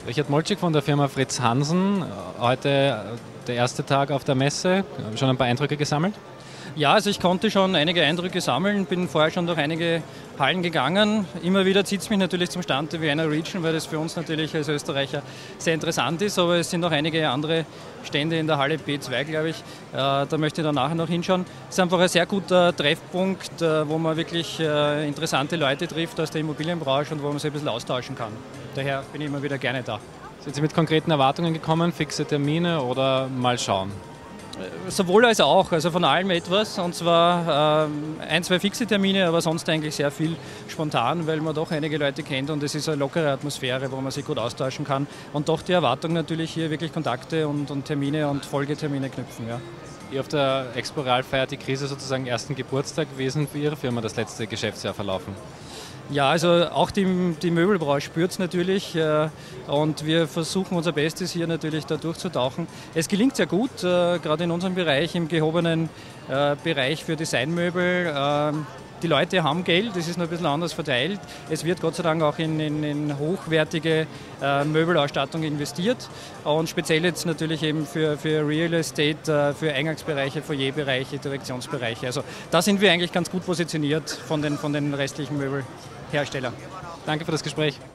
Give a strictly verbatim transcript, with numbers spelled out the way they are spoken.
Richard Molczyk von der Firma Fritz Hansen. Heute der erste Tag auf der Messe. Schon ein paar Eindrücke gesammelt? Ja, also ich konnte schon einige Eindrücke sammeln, bin vorher schon durch einige Hallen gegangen. Immer wieder zieht es mich natürlich zum Stand der Vienna Region, weil das für uns natürlich als Österreicher sehr interessant ist. Aber es sind noch einige andere Stände in der Halle B zwei, glaube ich. Äh, da möchte ich dann nachher noch hinschauen. Es ist einfach ein sehr guter Treffpunkt, äh, wo man wirklich äh, interessante Leute trifft aus der Immobilienbranche und wo man sich ein bisschen austauschen kann. Daher bin ich immer wieder gerne da. Sind Sie mit konkreten Erwartungen gekommen, fixe Termine oder mal schauen? Sowohl als auch, also von allem etwas, und zwar äh, ein, zwei fixe Termine, aber sonst eigentlich sehr viel spontan, weil man doch einige Leute kennt und es ist eine lockere Atmosphäre, wo man sich gut austauschen kann und doch die Erwartung natürlich hier wirklich Kontakte und, und Termine und Folgetermine knüpfen. Ja. Ihr auf der Expo Real feiert die Krise sozusagen ersten Geburtstag. Wie ist denn für Ihre Firma das letzte Geschäftsjahr verlaufen? Ja, also auch die, die Möbelbranche spürt es natürlich äh, und wir versuchen unser Bestes hier natürlich da durchzutauchen. Es gelingt sehr gut, äh, gerade in unserem Bereich, im gehobenen äh, Bereich für Designmöbel. Äh, die Leute haben Geld, das ist noch ein bisschen anders verteilt. Es wird Gott sei Dank auch in, in, in hochwertige äh, Möbelausstattung investiert und speziell jetzt natürlich eben für, für Real Estate, äh, für Eingangsbereiche, Foyerbereiche, Direktionsbereiche. Also da sind wir eigentlich ganz gut positioniert von den, von den restlichen Möbelherstellern. Danke für das Gespräch.